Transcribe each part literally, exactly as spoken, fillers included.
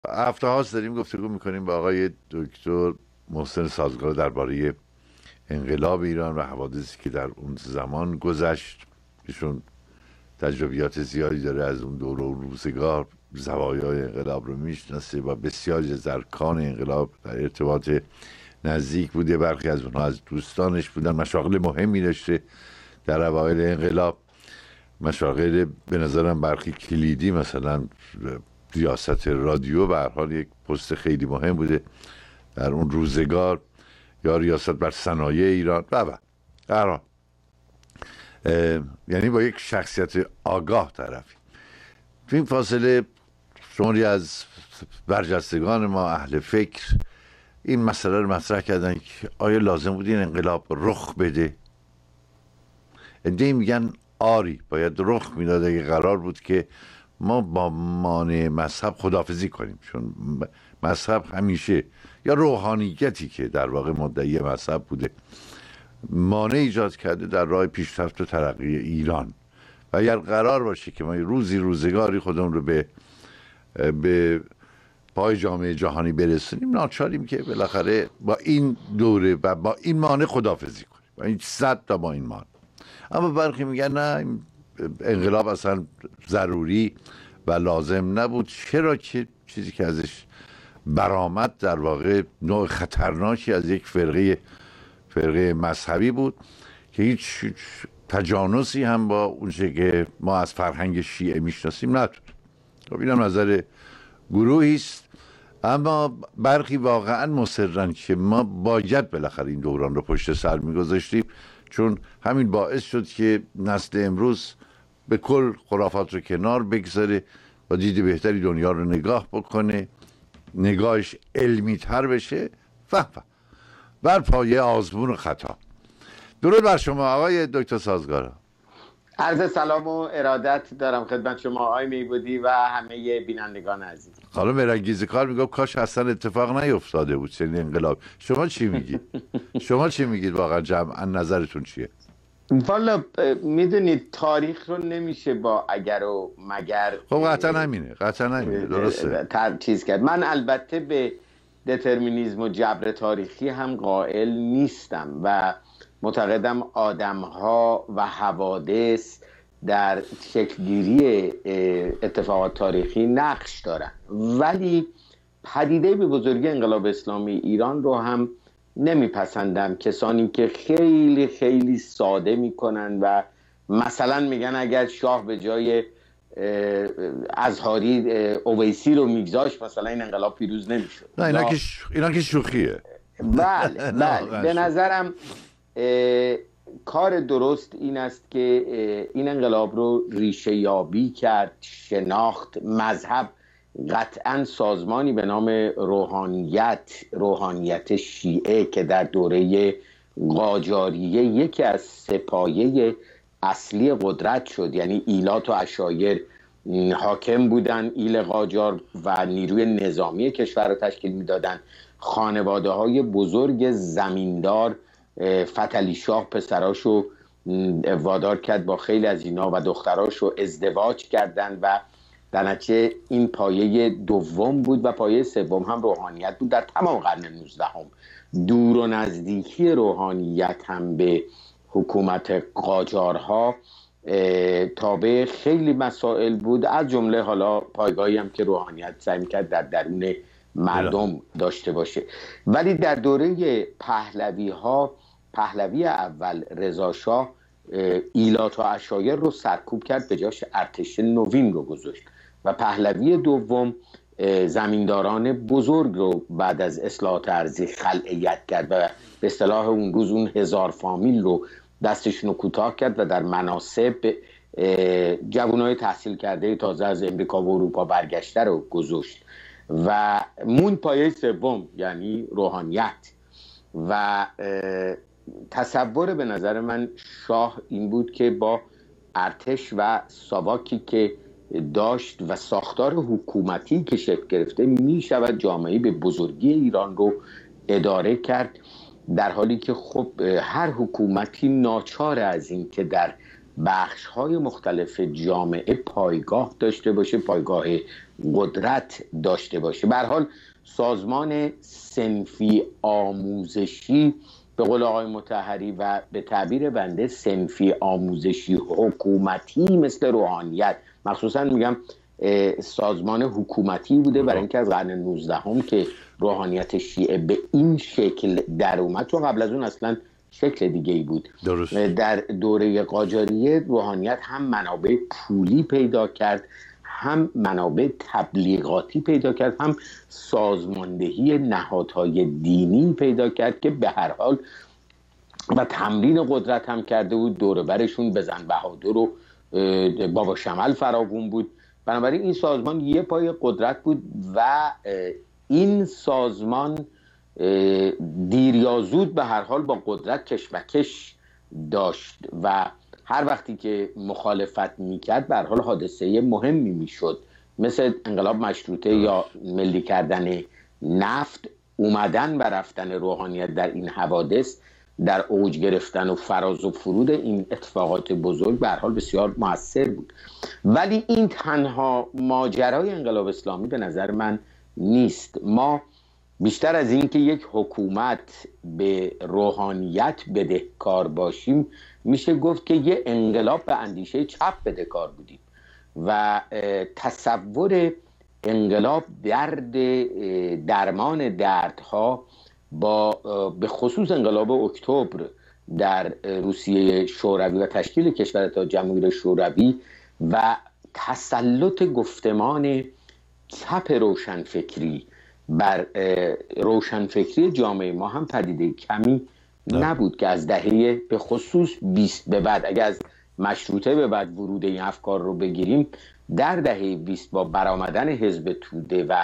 هفته هاست داریم گفتگو میکنیم با آقای دکتر محسن سازگار درباره انقلاب ایران و حوادثی که در اون زمان گذشت. ایشون تجربیات زیادی داره از اون دور و روزگار، زوایای انقلاب رو میشناسه و بسیاری از ارکان انقلاب در ارتباط نزدیک بوده. برخی از اونها از دوستانش بودن. مشاغل مهمی داشته در اوایل انقلاب، مشاغل به نظرم برخی کلیدی، مثلا ریاست رادیو به هر حال یک پست خیلی مهم بوده در اون روزگار، یا ریاست بر صنایع ایران و و در حال یعنی با یک شخصیت آگاه طرفی. تو این فاصله شماری از برجستگان ما اهل فکر این مسئله رو مطرح کردن که آیا لازم بود این انقلاب رخ بده؟ عده‌ای میگن آری باید رخ میداد اگه قرار بود که ما با مانع مذهب خداحافظی کنیم، چون مذهب همیشه، یا روحانیتی که در واقع مدعی مذهب بوده، مانع ایجاد کرده در راه پیشرفت و ترقی ایران. و اگر قرار باشه که ما روزی روزگاری خودمون رو به به پای جامعه جهانی برسونیم، ناچاریم که بالاخره با این دوره و با این مانع خداحافظی کنیم، با این صد تا با این مانع. اما برخی میگن نه، انقلاب اصلا ضروری و لازم نبود. چرا که چیزی که ازش برآمد در واقع نوع خطرناکی از یک فرقه فرقه مذهبی بود که هیچ تجانسی هم با اونچه که ما از فرهنگ شیعه میشناسیم نداره. خب اینم نظر گروهی است، اما برخی واقعا مصرن که ما باید بالاخره این دوران رو پشت سر میگذاشتیم، چون همین باعث شد که نسل امروز به کل خرافات رو کنار بگذاره و دید بهتری دنیا رو نگاه بکنه، نگاهش علمی تر بشه و و بر پایه آزمون و خطا. درود بر شما آقای دکتر سازگار. عرض سلام و ارادت دارم خدمت شما آقای میبودی و همه بینندگان عزیز. خانم مرنگیز کار میگم کاش اصلا اتفاق نیفتاده بود چنین انقلاب. شما چی میگید؟ شما چی میگید واقعا جمعا نظرتون چیه؟ والا میدونید تاریخ رو نمیشه با اگر و مگر خب قطعا همینه قطعا همینه درسته تر چیز کرد. من البته به دترمینیسم و جبر تاریخی هم قائل نیستم و معتقدم آدم‌ها و حوادث در شکل‌گیری اتفاقات تاریخی نقش دارن، ولی پدیده به بزرگی انقلاب اسلامی ایران رو هم نمیپسندم. کسانی که خیلی خیلی ساده میکنن و مثلا میگن اگر شاه به جای ازهاری اویسی رو میگذاشت مثلا این انقلاب پیروز نمیشد. نه اینا که اینا که شوخیه. بله بله به نظرم کار درست این است که این انقلاب رو ریشه یابی کرد، شناخت. مذهب قطعا سازمانی به نام روحانیت روحانیت شیعه که در دوره قاجاریه یکی از سپایه اصلی قدرت شد، یعنی ایلات و عشایر حاکم بودن، ایل قاجار و نیروی نظامی کشور رو تشکیل میدادن. خانواده های بزرگ زمیندار، فتحعلی شاه پسراشو وادار کرد با خیلی از اینا و دختراشو ازدواج کردن و در نتیجه این پایه دوم بود و پایه سوم هم روحانیت بود. در تمام قرن نوزدهم دور و نزدیکی روحانیت هم به حکومت قاجارها تابع خیلی مسائل بود، از جمله حالا پایگاهی هم که روحانیت سعی می‌کرد در درون مردم داشته باشه. ولی در دوره پهلوی ها، پهلوی اول رضا شاه ایلات و عشایر رو سرکوب کرد، به جاش ارتش نوین رو گذاشت و پهلوی دوم زمینداران بزرگ رو بعد از اصلاحات ارضی خلعیت کرد و به اصطلاح اون روز اون هزار فامیل رو دستشون رو کوتاه کرد و در مناصب جوانای تحصیل کرده تازه از امریکا و اروپا برگشته رو گذاشت و مون پایه سوم یعنی روحانیت. و تصور به نظر من شاه این بود که با ارتش و ساواکی که داشت و ساختار حکومتی که شکل گرفته می شود جامعه به بزرگی ایران رو اداره کرد، در حالی که خب هر حکومتی ناچار از این که در بخش‌های مختلف جامعه پایگاه داشته باشه، پایگاه قدرت داشته باشه. به هر حال سازمان صنفی آموزشی به قول آقای مطهری و به تعبیر بنده صنفی آموزشی حکومتی مثل روحانیت، مخصوصا میگم سازمان حکومتی بوده برای اینکه از قرن نوزدهم که روحانیت شیعه به این شکل در اومد، چون قبل از اون اصلا شکل دیگه ای بود. درست. در دوره قاجاریه روحانیت هم منابع پولی پیدا کرد، هم منابع تبلیغاتی پیدا کرد، هم سازماندهی نهادهای دینی پیدا کرد که به هر حال و تمرین قدرت هم کرده بود. دور برشون بزن بهادر و بابا شمل فراوون بود. بنابراین این سازمان یه پای قدرت بود و این سازمان دیر یا زود به هر حال با قدرت کشمکش داشت و هر وقتی که مخالفت میکرد به هر حال حادثه مهمی میشد، مثل انقلاب مشروطه یا ملی کردن نفت. اومدن و رفتن روحانیت در این حوادث، در اوج گرفتن و فراز و فرود این اتفاقات بزرگ به هر حال بسیار مؤثر بود. ولی این تنها ماجرای انقلاب اسلامی به نظر من نیست. ما بیشتر از این که یک حکومت به روحانیت بدهکار باشیم، میشه گفت که یه انقلاب به اندیشه چپ بدهکار بودیم و تصور انقلاب درد درمان دردها با به خصوص انقلاب اکتبر در روسیه شوروی و تشکیل کشور اتحاد جماهیر شوروی و تسلط گفتمان چپ روشنفکری بر روشنفکری جامعه ما هم پدیده کمی نبود که از دهه به خصوص بیست به بعد، اگر از مشروطه به بعد ورود این افکار رو بگیریم، در دهه بیست با برآمدن حزب توده و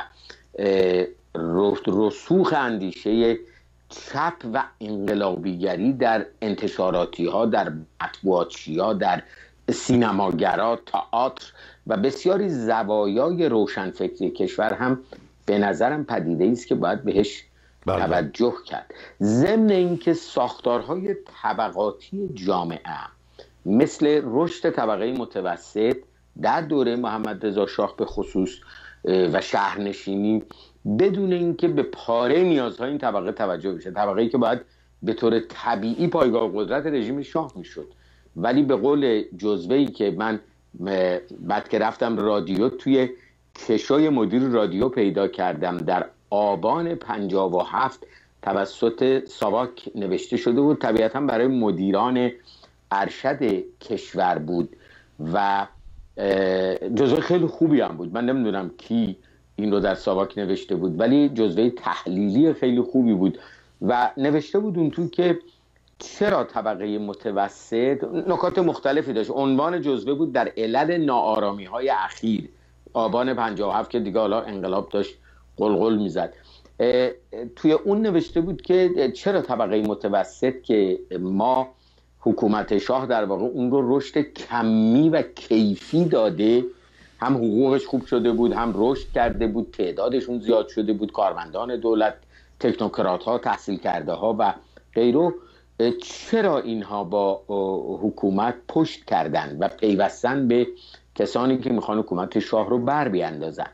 رسوخ اندیشه چپ و انقلابیگری در انتشاراتی ها، در مطبوعاتچی ها، در سینماگرا، تئاتر و بسیاری زوایای روشنفکری کشور هم به نظرم پدیده است که باید بهش بله. توجه کرد. ضمن اینکه ساختارهای طبقاتی جامعه مثل رشد طبقه متوسط در دوره محمد رضا شاه به خصوص و شهرنشینی بدون اینکه به پاره نیازهای این طبقه توجه بشه، طبقه‌ای که باید به طور طبیعی پایگاه قدرت رژیم شاه میشد، ولی به قول جزوه‌ای که من بعد که رفتم رادیو توی کشوی مدیر رادیو پیدا کردم در آبان پنجاه و هفت توسط ساواک نوشته شده بود، طبیعتا برای مدیران ارشد کشور بود و جزوه خیلی خوبی هم بود. من نمیدونم کی این رو در ساواک نوشته بود، ولی جزوه تحلیلی خیلی خوبی بود و نوشته بود اون تو که چرا طبقه متوسط، نکات مختلفی داشت. عنوان جزوه بود در علل ناآرامی های اخیر، آبان پنجاه و هفت که دیگه حالا انقلاب داشت قلقل میزد. توی اون نوشته بود که چرا طبقه متوسط که ما حکومت شاه در واقع اون رو رشد کمی و کیفی داده، هم حقوقش خوب شده بود، هم رشد کرده بود، تعدادشون زیاد شده بود، کارمندان دولت، تکنوکرات ها، تحصیل کرده ها و غیره، چرا اینها با حکومت پشت کردن و پیوستن به کسانی که میخوان حکومت شاه رو بر بیاندازن.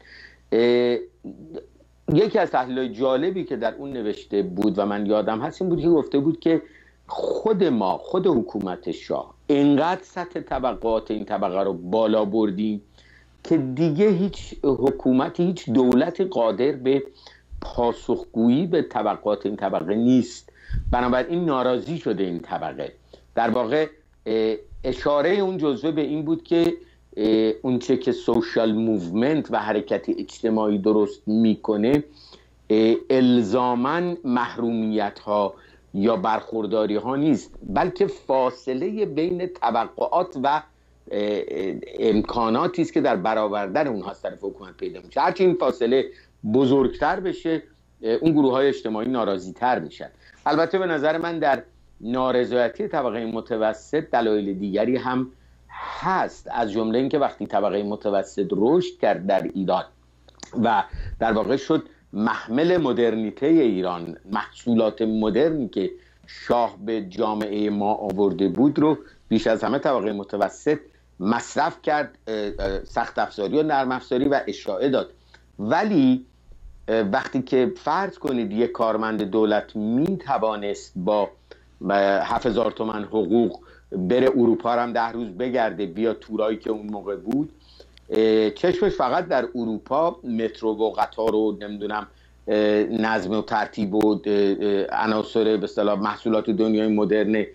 یکی از تحلیل‌های جالبی که در اون نوشته بود و من یادم هست این بود که گفته بود که خود ما، خود حکومت شاه انقدر سطح طبقات این طبقه رو بالا بردیم که دیگه هیچ حکومتی، هیچ دولتی قادر به پاسخگویی به طبقات این طبقه نیست. بنابراین ناراضی شده این طبقه. در واقع اشاره اون جزوه به این بود که اون چه که سوشال موومنت و حرکت اجتماعی درست میکنه الزاماً محرومیت ها یا برخورداری ها نیست، بلکه فاصله بین توقعات و امکاناتی است که در برآوردن اونها از طرف حکومت پیدا میشه. هرچی این فاصله بزرگتر بشه اون گروه های اجتماعی ناراضی تر میشن. البته به نظر من در نارضایتی طبقه متوسط دلایل دیگری هم هست، از جمله اینکه وقتی طبقه متوسط رشد کرد در ایران و در واقع شد محمل مدرنیته ایران، محصولات مدرنی که شاه به جامعه ما آورده بود رو بیش از همه طبقه متوسط مصرف کرد، سخت افزاری و نرم افزاری و اشاعه داد. ولی وقتی که فرض کنید یک کارمند دولت می توانست با هفت هزار تومن حقوق بره اروپا هم ده روز بگرده، بیا تورایی که اون موقع بود، چشمش فقط در اروپا مترو و قطار و نمیدونم نظم و ترتیب و عناصر به اصطلاح محصولات دنیای مدرن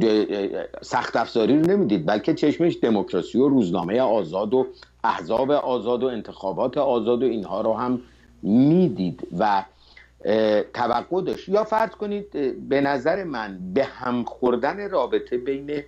سخت افزاری رو نمیدید، بلکه چشمش دموکراسی و روزنامه آزاد و احزاب آزاد و انتخابات آزاد و اینها رو هم میدید و توقع داشت. یا فرض کنید به نظر من به هم خوردن رابطه بین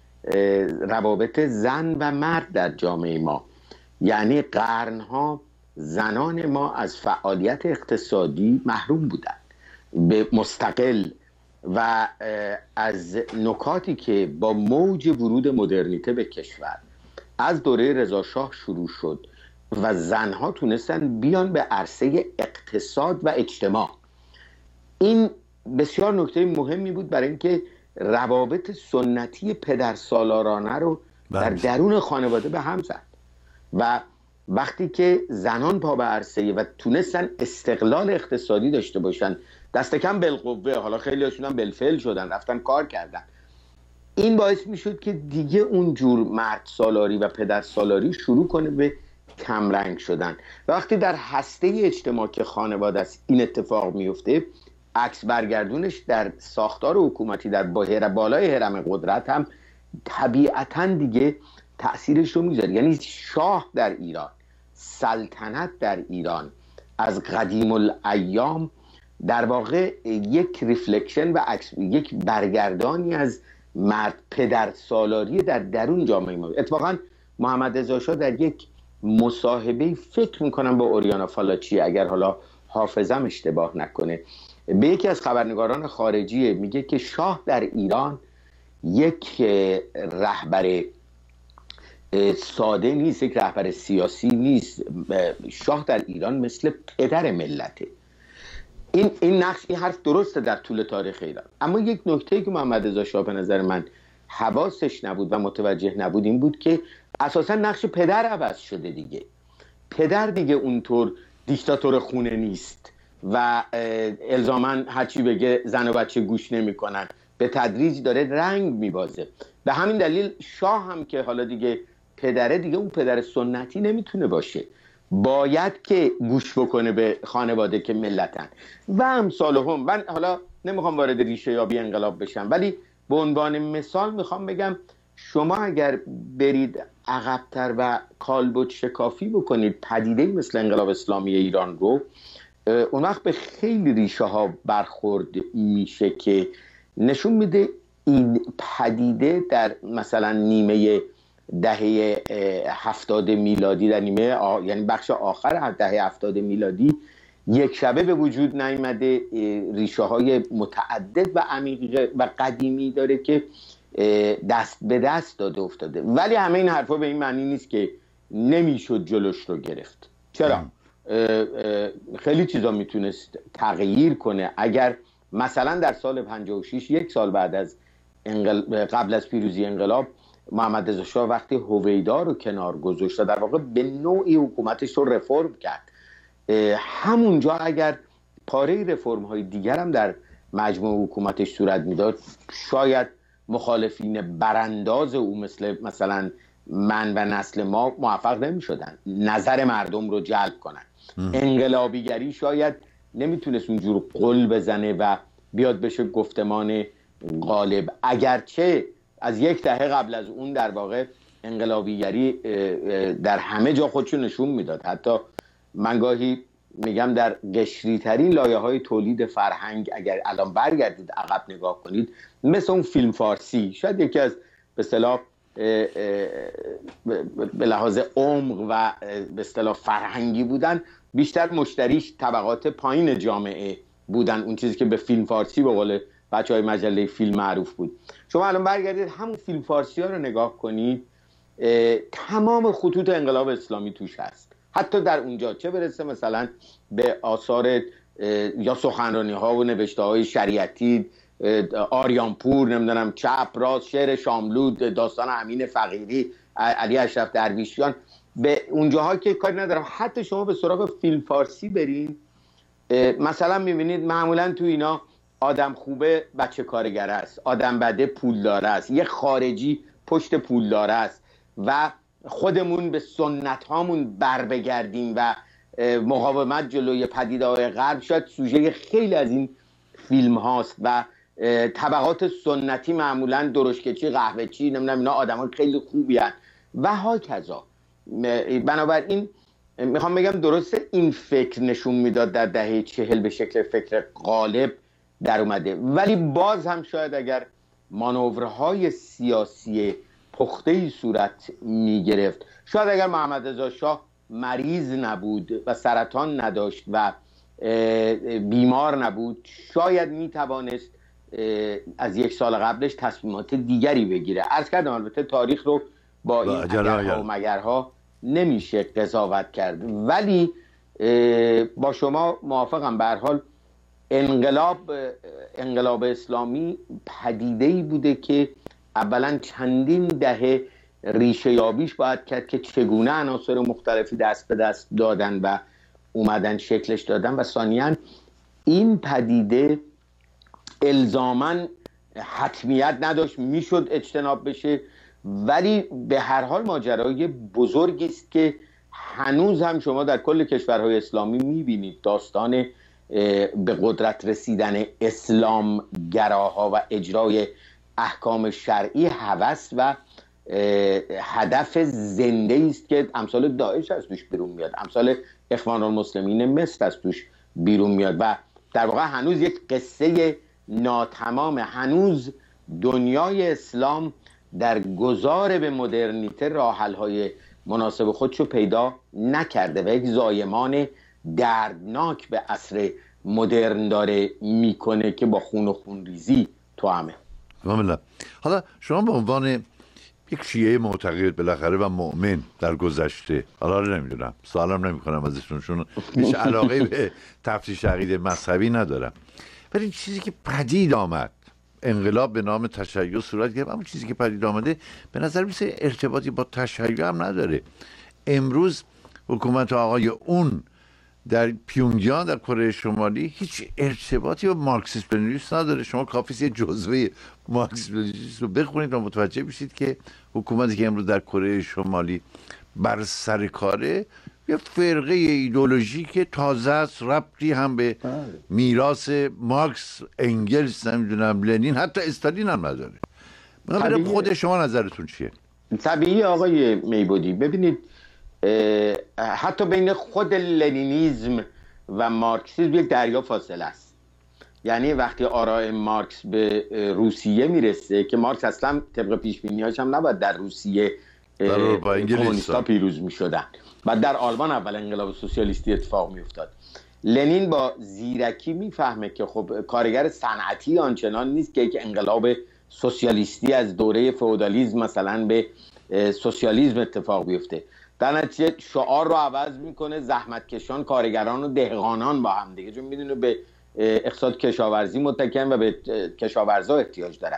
روابط زن و مرد در جامعه ما، یعنی قرنها زنان ما از فعالیت اقتصادی محروم بودند به مستقل و از نکاتی که با موج ورود مدرنیته به کشور از دوره رضا شاه شروع شد و زنها تونستن بیان به عرصه اقتصاد و اجتماع. این بسیار نکته مهمی بود برای اینکه روابط سنتی پدر سالارانه رو در درون خانواده به هم زد و وقتی که زنان پا به عرصه و تونستن استقلال اقتصادی داشته باشن، دست کم بالقوه، حالا خیلی هاشون هم بالفعل شدن، رفتن کار کردن، این باعث میشد که دیگه اون جور مرد سالاری و پدر سالاری شروع کنه به کمرنگ شدن. و وقتی در هسته اجتماع که خانواده است این اتفاق میفته، عکس برگردونش در ساختار حکومتی در بالای هرم قدرت هم طبیعتاً دیگه تأثیرش رو میذاره. یعنی شاه در ایران، سلطنت در ایران از قدیم الایام در واقع یک ریفلکشن و یک برگردانی از مرد پدر سالاری در درون جامعه ما. اتفاقا محمد رضا شاه در یک مصاحبه فکر میکنم با اوریانا فالاچی، اگر حالا حافظم اشتباه نکنه، به یکی از خبرنگاران خارجی میگه که شاه در ایران یک رهبر ساده نیست، یک رهبر سیاسی نیست، شاه در ایران مثل پدر ملته. این این نقش، این حرف درسته در طول تاریخ ایران. اما یک نکته که محمد رضا شاه به نظر من حواسش نبود و متوجه نبود این بود که اساسا نقش پدر عوض شده دیگه. پدر دیگه اونطور دیکتاتور خونه نیست و الزاما هرچی بگه زن و بچه گوش نمیکنن، به تدریج داره رنگ میبازه. به همین دلیل شاه هم که حالا دیگه پدره، دیگه اون پدر سنتی نمیتونه باشه، باید که گوش بکنه به خانواده که ملتن و امثال هم. من حالا نمیخوام وارد ریشه یابی انقلاب بشم، ولی به عنوان مثال میخوام بگم شما اگر برید عقب‌تر و کالبد شکافی بکنید پدیده مثل انقلاب اسلامی ایران رو، اون وقت به خیلی ریشه ها برخورد میشه که نشون میده این پدیده در مثلا نیمه دهه هفتاد میلادی، در نیمه آ... یعنی بخش آخر دهه هفتاد میلادی یک شبه به وجود نیامده، ریشه های متعدد و عمیق و قدیمی داره که دست به دست داده افتاده. ولی همه این حرفا به این معنی نیست که نمیشد جلوش رو گرفت. چرا؟ خیلی چیزا میتونست تغییر کنه. اگر مثلا در سال پنجاه و شش، یک سال بعد از انقل... قبل از پیروزی انقلاب، محمد رضا شاه وقتی هویدا رو کنار گذاشت در واقع به نوعی حکومتش رو رفرم کرد، همونجا اگر پاره رفرم های دیگر هم در مجموع حکومتش صورت میداد، شاید مخالفین برانداز او مثل مثلا من و نسل ما موفق نمی شدن نظر مردم رو جلب کنن. انقلابیگری شاید نمیتونست اونجور قل بزنه و بیاد بشه گفتمان غالب، اگرچه از یک دهه قبل از اون در واقع انقلابیگری در همه جا خودشو نشون میداد. حتی من گاهی میگم در قشری ترین لایه های تولید فرهنگ اگر الان برگردید عقب نگاه کنید، مثل اون فیلم فارسی، شاید یکی از به اصطلاح به لحاظ عمق و به اصطلاح فرهنگی بودن، بیشتر مشتریش طبقات پایین جامعه بودن، اون چیزی که به فیلم فارسی به قول بچهای مجله فیلم معروف بود. شما الان برگردید همون فیلم فارسی ها رو نگاه کنید، تمام خطوط انقلاب اسلامی توش هست، حتی در اونجا، چه برسه مثلا به آثار یا سخنرانی ها و نوشته های شریعتی آریانپور، نمیدونم چپ راست، شعر شاملو، داستان امین فقیری، علی اشرف درویشیان، به اونجاها که کاری ندارم. حتی شما به سراغ فیلم فارسی برین، مثلا میبینید معمولا تو اینا آدم خوبه بچه کارگر است، آدم بده پولدار است، یه خارجی پشت پولدار است و خودمون به سنت هامون بر بگردیم و مقاومت جلوی پدیده‌های غرب شاید سوژه خیلی از این فیلم هاست و طبقات سنتی معمولا درشکچی، قهوه‌چی، نمیدونم اینا آدمای خیلی خوبی هستند و ها کذا. بنابراین میخوام بگم درسته این فکر نشون میداد در دهه چهل به شکل فکر غالب در اومده، ولی باز هم شاید اگر مانورهای سیاسی پخته‌ای صورت میگرفت، شاید اگر محمد رضا شاه مریض نبود و سرطان نداشت و بیمار نبود، شاید میتوانست از یک سال قبلش تصمیمات دیگری بگیره. عرض کردم البته تاریخ رو با این اگرها و مگرها نمیشه قضاوت کرد، ولی با شما موافقم. به هر حال انقلاب انقلاب اسلامی پدیده‌ای بوده که اولا چندین دهه ریشه یابیش باید کرد که چگونه عناصر مختلفی دست به دست دادن و اومدن شکلش دادن، و ثانیاً این پدیده الزاماً حتمیت نداشت، میشد اجتناب بشه، ولی به هر حال ماجرای بزرگی است که هنوز هم شما در کل کشورهای اسلامی میبینید داستان به قدرت رسیدن اسلام گراها و اجرای احکام شرعی هوس و هدف زنده است که امثال داعش از توش بیرون میاد، امثال اخوان المسلمین مصر از توش بیرون میاد و در واقع هنوز یک قصه ناتمام، هنوز دنیای اسلام در گذار به مدرنیته راه حل‌های مناسب خودشو پیدا نکرده و یک زایمان دردناک به عصر مدرن داره میکنه که با خون و خونریزی تو همه. حالا شما به عنوان یک شیعه معتقد بالاخره و مؤمن در گذشته، حالا نمیدونم سوالم نمی کنم ازشون چون هیچ علاقه به تفتیش عقیده مذهبی ندارم، ولی چیزی که پدید آمد، انقلاب به نام تشیع صورت گرفت، اما چیزی که پدید آمده به نظر میسه ارتباطی با تشیع هم نداره. امروز حکومت آقای اون در پیونگیان در کره شمالی هیچ ارتباطی با مارکسیسم لنینیسم نداره. شما کافیست یه جزوه مارکسیسم لنینیسم رو بخونید و متوجه بشید که حکومتی که امروز در کره شمالی بر سر کاره یه فرقه ایدئولوژی که تازه است، ربطی هم به میراث مارکس، انگلس، نمیدونم لنین، حتی استالین هم نداره. من خود شما نظرتون چیه؟ طبیعی آقای میبودی. ببینید حتی بین خود لنینیسم و مارکسیسم یک دریا فاصله است. یعنی وقتی آراء مارکس به روسیه میرسه که مارکس اصلا طبق پیش بینی‌هاش هم نباید در روسیه کمونیست‌ها پیروز میشدن و در آلمان اول انقلاب سوسیالیستی اتفاق میافتاد. لنین با زیرکی میفهمه که خب کارگر صنعتی آنچنان نیست که یک انقلاب سوسیالیستی از دوره فئودالیسم مثلا به سوسیالیسم اتفاق بیفته. در نتیجه شعار رو عوض میکنه، زحمتکشان، کارگران و دهقانان با هم دیگه، چون میدونه به اقتصاد کشاورزی متکی‌اند و به کشاورزا احتیاج دارن.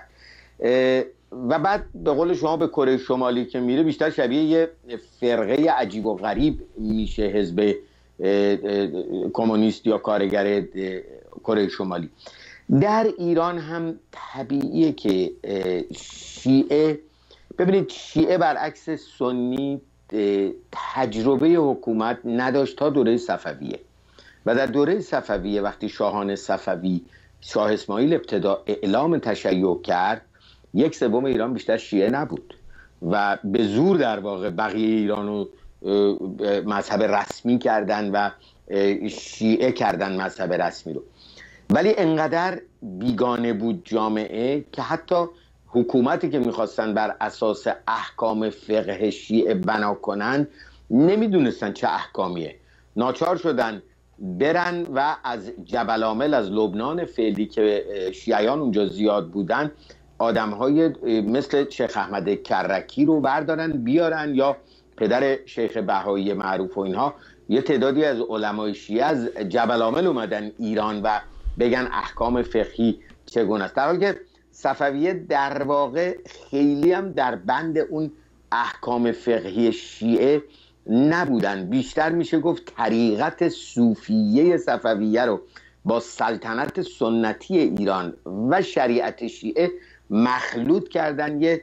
و بعد به قول شما به کره شمالی که میره بیشتر شبیه یه فرقه عجیب و غریب میشه حزب کمونیست یا کارگر کره شمالی. در ایران هم طبیعیه که شیعه، ببینید شیعه برعکس سنی تجربه حکومت نداشت تا دوره صفویه و در دوره صفویه وقتی شاهان صفوی، شاه اسماعیل ابتدا اعلام تشیع کرد، یک سوم ایران بیشتر شیعه نبود و به زور در واقع بقیه ایران رو مذهب رسمی کردن و شیعه کردن مذهب رسمی رو. ولی انقدر بیگانه بود جامعه که حتی حکومتی که میخواستن بر اساس احکام فقه شیعه بنا کنن نمیدونستن چه احکامیه، ناچار شدن برن و از جبل عامل، از لبنان فعلی که شیعیان اونجا زیاد بودن، آدمهای مثل شیخ احمد کرکی رو بردارن بیارن، یا پدر شیخ بهایی معروف و اینها. یه تعدادی از علمای شیعه از جبل عامل اومدن ایران و بگن احکام فقهی چگونه است، در حالی که صفویه در واقع خیلی هم در بند اون احکام فقهی شیعه نبودن. بیشتر میشه گفت طریقت صوفیه صفویه رو با سلطنت سنتی ایران و شریعت شیعه مخلوط کردن، یه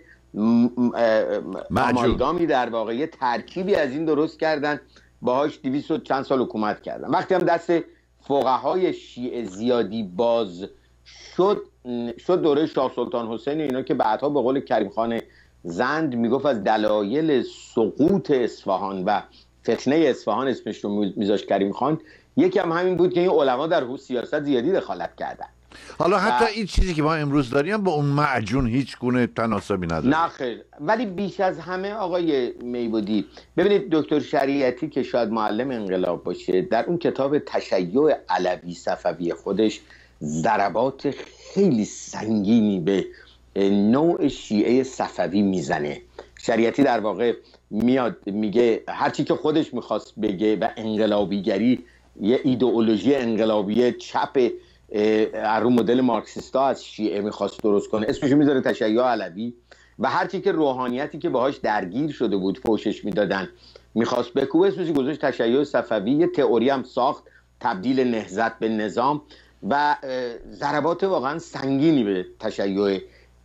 آمالگامی در واقع، یه ترکیبی از این درست کردن، باهاش دویست و چند سال حکومت کردن. وقتی هم دست فقهای شیعه زیادی باز شد شد دوره شاه سلطان حسین اینا که بعدها به قول کریم خان زند میگفت از دلایل سقوط اصفهان و فتنه اصفهان اسمش رو میذاشت کریم خان، یکی هم همین بود که این علما در سیاست زیادی دخالت کردن. حالا حتی و... این چیزی که ما امروز داریم با اون معجون هیچ گونه تناسبی نداره. نه خیر. ولی بیش از همه آقای میبودی، ببینید دکتر شریعتی که شاید معلم انقلاب باشه، در اون کتاب تشیع علوی صفوی خودش ضربات خیلی سنگینی به نوع شیعه صفوی میزنه. شریعتی در واقع میاد میگه هرچی که خودش میخواست بگه و انقلابیگری، یه ایدئولوژی انقلابی چپ رو مدل مارکسیستا از شیعه میخواست درست کنه، اسمشو میذاره تشیع علوی، و هرچی که روحانیتی که باهاش درگیر شده بود پوشش میدادن میخواست بکوبه، اسمش گذاشت تشیع صفوی. یه تئوری هم ساخت، تبدیل نهضت به نظام، و ضربات واقعا سنگینی به تشیع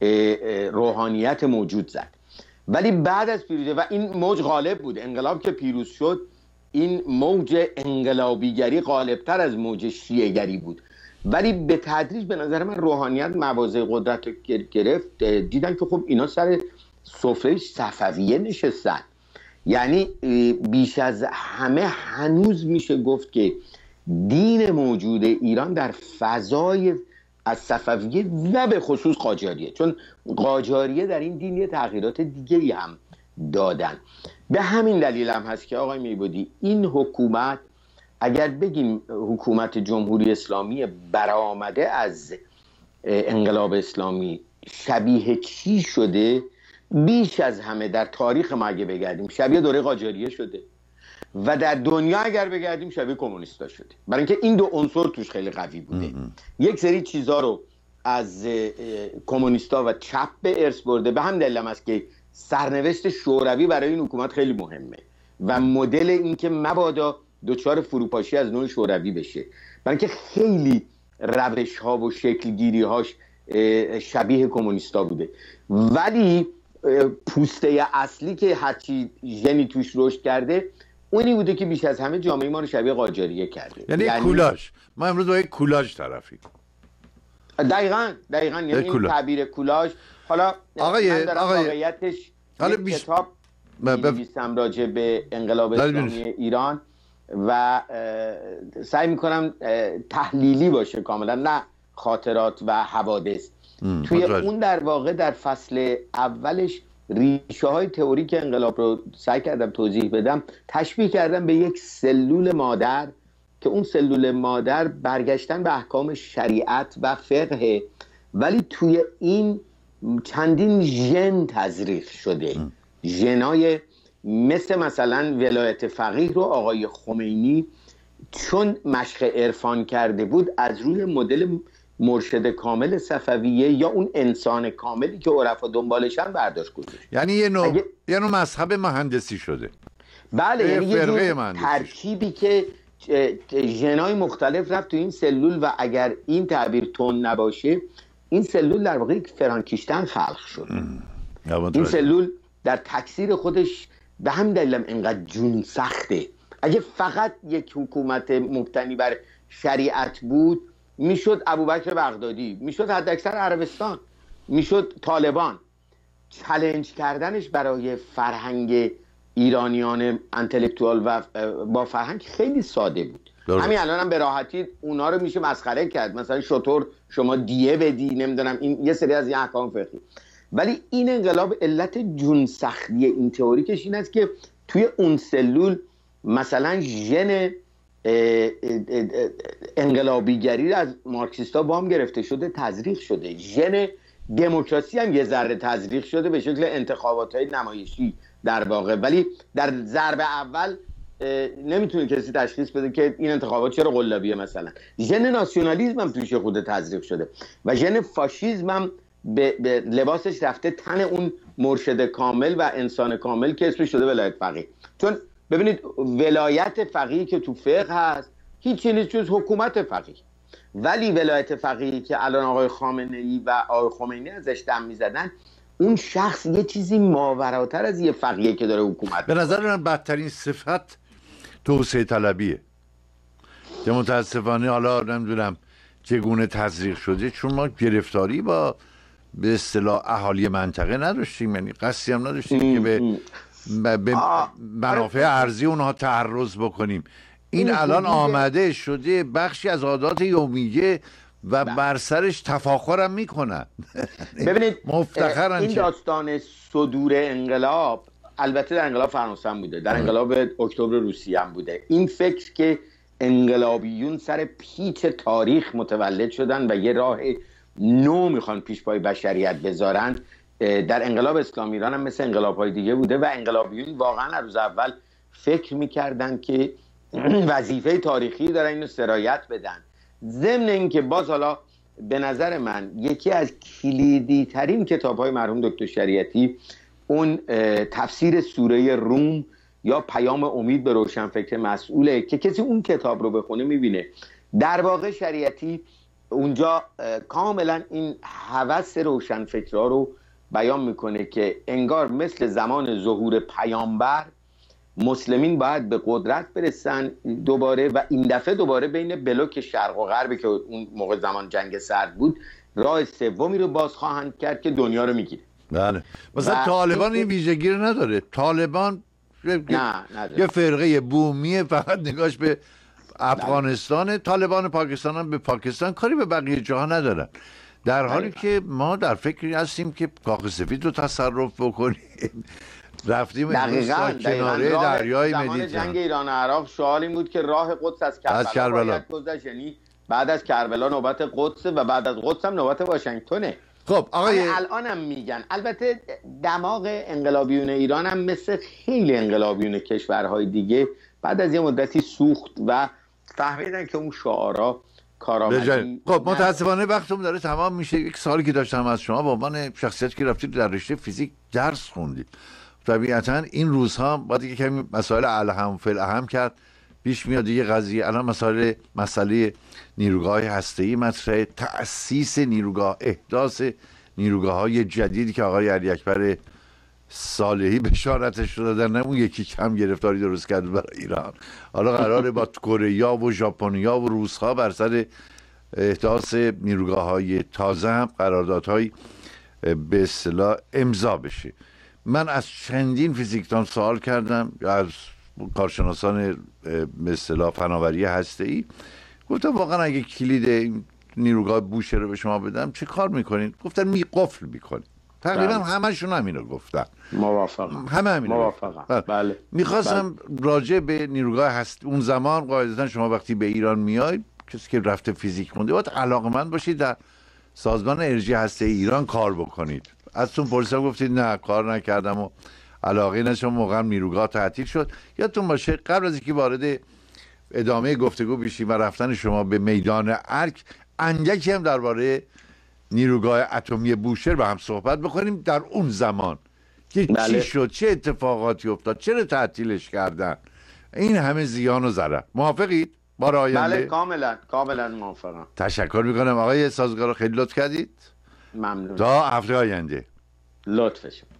روحانیت موجود زد. ولی بعد از پیروزی و این موج غالب بود، انقلاب که پیروز شد این موج انقلابیگری غالبتر از موج شیعه‌گری بود، ولی به تدریج به نظر من روحانیت مواضع قدرت گرفت. دیدن که خب اینا سر سفره صفویه نشستن. یعنی بیش از همه هنوز میشه گفت که دین موجود ایران در فضای از صفویه و به خصوص قاجاریه، چون قاجاریه در این دین یه تغییرات دیگری هم دادن. به همین دلیل هم هست که آقای میبودی این حکومت، اگر بگیم حکومت جمهوری اسلامی برآمده از انقلاب اسلامی، شبیه چی شده؟ بیش از همه در تاریخ ما اگه بگردیم شبیه دوره قاجاریه شده، و در دنیا اگر بگردیم شبیه کمونیستا شده، برای اینکه این دو عنصر توش خیلی قوی بوده. یک سری چیزا رو از کمونیستا و چپ به ارث برده. به هم دلیل است که سرنوشت شوروی برای این حکومت خیلی مهمه و مدل این که مبادا دوچار فروپاشی از نوع شوروی بشه، برای اینکه خیلی روش ها و شکل گیری هاش شبیه کمونیستا بوده. ولی پوسته اصلی که هرچی ژنی توش رشد کرده اونی بوده که بیش از همه جامعه ما رو شبیه قاجاریه کرده. یعنی, یعنی کولاژ. ما امروز با یک کولاژ طرفیم. دقیقاً دقیقاً یعنی این تعبیر کولاژ. حالا آقای من دارم آقای واقعیتش حالا یک بیش... کتاب می‌نویسم راجع به انقلاب اسلامی ایران و سعی میکنم تحلیلی باشه کاملا، نه خاطرات و حوادث. توی اون در واقع در فصل اولش ریشه های تئوریک انقلاب رو سعی کردم توضیح بدم، تشبیه کردم به یک سلول مادر که اون سلول مادر برگشتن به احکام شریعت و فقه، ولی توی این چندین ژن تزریق شده. ژنای مثل مثلا ولایت فقیه رو آقای خمینی چون مشق عرفان کرده بود از روی مدل مرشد کامل صفویه یا اون انسان کاملی که عرفا دنبالشن برداشت گذاشت. یعنی یه نوع اگه... یه نوع مذهب مهندسی شده. بله، یعنی یه جور ترکیبی که ژنای مختلف رفت تو این سلول و اگر این تعبیر تون نباشه این سلول در واقع یک فرانکیشتن خلق شد. این سلول در تکثیر خودش به هم دلیلم اینقدر جون سخته. اگه فقط یک حکومت مبتنی بر شریعت بود میشد ابوبکر بغدادی، میشد حداکثر عربستان، میشد طالبان. چالش کردنش برای فرهنگ ایرانیان انتلکتوال و با فرهنگ خیلی ساده بود. داره. همین الان هم به راحتی اونا رو میشه مسخره کرد، مثلا شطور شما دیه بدی، نمیدونم این یه سری از این احکام فقهی. ولی این انقلاب علت جون سختی این تئوریکش این است که توی اون سلول مثلا ژن انقلابیگری از مارکسیستا وام گرفته شده، تزریق شده. ژن دموکراسی هم یه ذره تزریق شده به شکل انتخابات‌های نمایشی در واقع، ولی در ضرب اول نمیتونه کسی تشخیص بده که این انتخابات چرا قلابیه. مثلا ژن ناسیونالیسم هم توش خود تزریق شده و ژن فاشیسم هم به, به لباسش رفته تن اون مرشد کامل و انسان کامل که اسمش شده ولایت فقیه. چون ببینید ولایت فقیه که تو فقه هست هیچی نیست جز حکومت فقیه، ولی ولایت فقیه که الان آقای خامنه‌ای و آقای خمینی ازش دم میزدن، اون شخص یه چیزی ماوراتر از یه فقیه که داره حکومت. به نظر من بدترین صفت توسعه طلبیه که متاسفانه حالا نمیدونم چگونه تزریق شده، چون ما گرفتاری با به اصطلاح اهالی منطقه نداشتیم، یعنی قصدی هم نداشتیم که به, به منافع ارضی اونها تعرض بکنیم. این الان آمده شده بخشی از عادات یومیه و بر سرش تفاخرم میکنن. ببینید مفتخرن. این داستان صدور انقلاب البته در انقلاب فرانسه هم بوده، در انقلاب اکتبر روسیه هم بوده. این فکر که انقلابیون سر پیچ تاریخ متولد شدن و یه راه نو میخوان پیش پای بشریت بذارن، در انقلاب اسلامی ایران هم مثل انقلاب‌های دیگه بوده و انقلابیون واقعا از روز اول فکر میکردن که وظیفه تاریخی دارن اینو سرایت بدن. ضمن اینکه باز حالا به نظر من یکی از کلیدی ترین کتاب‌های مرحوم دکتر شریعتی اون تفسیر سوره روم یا پیام امید به روشنفکر مسئوله که کسی اون کتاب رو بخونه میبینه در واقع شریعتی اونجا کاملا این هوس روشنفکرها رو بیان میکنه که انگار مثل زمان ظهور پیامبر مسلمین باید به قدرت برسن دوباره و این دفعه دوباره بین بلوک شرق و غرب که اون موقع زمان جنگ سرد بود راه سومی رو باز خواهند کرد که دنیا رو میگیره. بله. مثلا طالبان این ویژگی رو نداره. طالبان نه نداره. یه فرقه بومیه، فقط نگاش به افغانستان. طالبان پاکستان هم به پاکستان، کاری به بقیه جاها ندارن. در حالی که ما در فکری هستیم که کاخ سفید رو تصرف بکنیم. رفتیم دقیقاً کناره دریای مدیترانه. زمان جنگ ایران و عراق شعار این بود که راه قدس از کربلا, از کربلا. گذشت، یعنی بعد از کربلا نوبت قدس و بعد از قدس هم نوبت واشنگتنه. خب آقای الان هم میگن البته دماغ انقلابیون ایران هم مثل خیلی انقلابیون کشورهای دیگه بعد از یه مدتی سوخت و فهمیدن که اون شعارا کارآمدی. خب متاسفانه وقتم داره تمام میشه. یک سوالی که داشتم از شما، با عنوان شخصیت که رفتید در رشته فیزیک درس خوندید، طبیعتا این روزها باید که کمی مسائل اهم فل اهم کرد پیش میاد دیگه قضیه. الان مسائل مسئله نیروگاه هسته‌ای مطرحه، تأسیس نیروگاه، احداث نیروگاه‌های جدیدی که آقای علی اکبر صالحی بشارتش رو دادن، اون یکی کم گرفتاری درست کرد برای ایران. حالا قراره با کره و ژاپنیا و روس‌ها بر سر احداث نیروگاه‌های تازه هم قراردادهای به اصطلاح امضا بشه. من از چندین فیزیکدان سوال کردم، از کارشناسان به اصطلاح فناوری هسته‌ای، گفتم واقعا اگه کلید این نیروگاه بوشهر رو به شما بدم چه کار میکنین؟ گفتن می قفل میکنین. تقریبا همشون همینو گفتن. موافقم. همه همینو موافقم. بله. میخواستم بله. راجع به نیروگاه هست اون زمان، قاعدتا شما وقتی به ایران میاید، کسی که رفته فیزیک خونده باید علاقه‌مند باشید در سازمان انرژی هسته‌ای ایران کار بکنید. ازتون پرسیدم گفتید نه کار نکردم و علاقه نداشتم. موقع نیروگاه تعطیل شد. یادتون باشه قبل از اینکه وارد ادامه گفتگو بشیم و رفتن شما به میدان ارگ، اندکی هم درباره نیروگاه اتمی بوشهر با هم صحبت بکنیم. در اون زمان که بله. چی شد، چه اتفاقاتی افتاد، چرا تعطیلش کردن، این همه زیان و ضرر. موافقید؟ با آینده؟ بله کاملا کاملا موافقم. تشکر میکنم آقای سازگار، خیلی لطف کردید. ممنون. تا هفته آینده. لطفش.